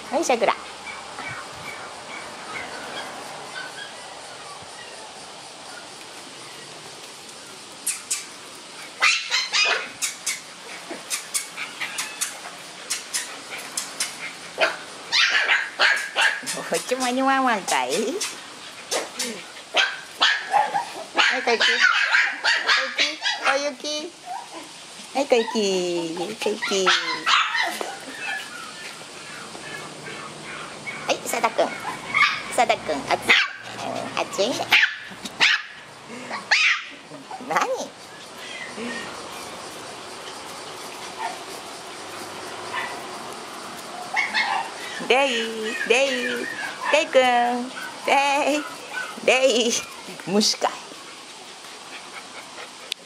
はい、さくら。Cuma ni mama tay. Hai Kaiki. Oh Yuki. Hai Kaiki. Kaiki. Hai Sada君。Sada君、熱いね。何？デイ君、デイ、虫かい。